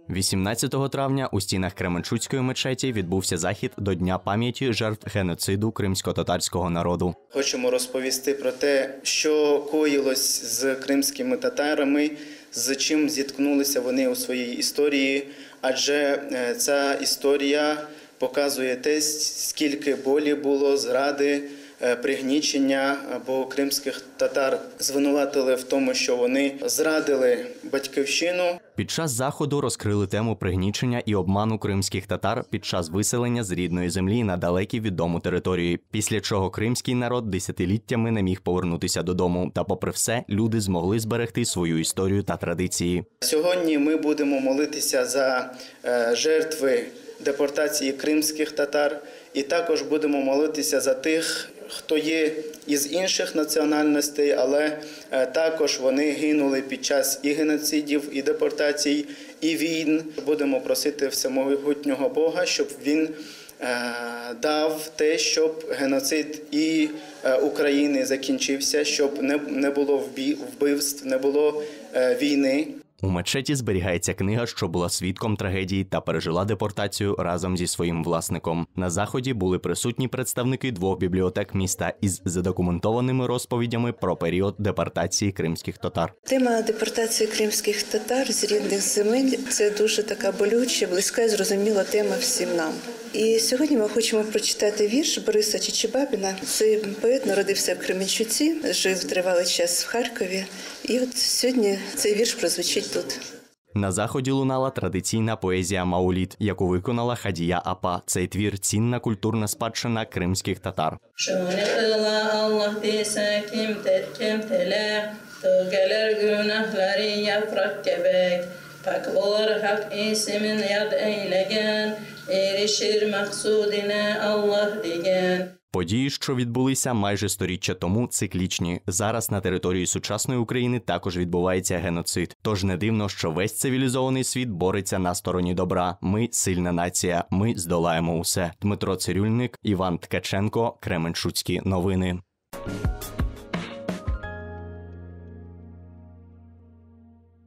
18 травня у стінах Кременчуцької мечеті відбувся захід до Дня пам'яті жертв геноциду кримсько-татарського народу. Хочемо розповісти про те, що коїлось з кримськими татарами, з чим зіткнулися вони у своїй історії, адже ця історія показує те, скільки болі було, зради, пригнічення, бо кримських татар звинуватили в тому, що вони зрадили батьківщину. Під час заходу розкрили тему пригнічення і обману кримських татар під час виселення з рідної землі на далекі від дому території, після чого кримський народ десятиліттями не міг повернутися додому. Та попри все, люди змогли зберегти свою історію та традиції. Сьогодні ми будемо молитися за жертви депортації кримських татар і також будемо молитися за тих, хто є із інших національностей, але також вони гинули під час і геноцидів, і депортацій, і війн. Будемо просити всемогутнього Бога, щоб він дав те, щоб геноцид і України закінчився, щоб не було вбивств, не було війни. У мечеті зберігається книга, що була свідком трагедії та пережила депортацію разом зі своїм власником. На заході були присутні представники 2 бібліотек міста із задокументованими розповідями про період депортації кримських татар. Тема депортації кримських татар з рідних земель – це дуже така болюча, близька і зрозуміла тема всім нам. І сьогодні ми хочемо прочитати вірш Бориса Чичибабіна. Цей поет народився в Кременчуці, жив тривалий час в Харкові. І от сьогодні цей вірш прозвучить тут. На заході лунала традиційна поезія «Маулід», яку виконала Хадія Апа. Цей твір – цінна культурна спадщина кримських татар. Події, що відбулися майже сторіччя тому, циклічні. Зараз на території сучасної України також відбувається геноцид. Тож не дивно, що весь цивілізований світ бореться на стороні добра. Ми – сильна нація. Ми здолаємо усе. Дмитро Цирюльник, Іван Ткаченко, Кременчуцькі новини.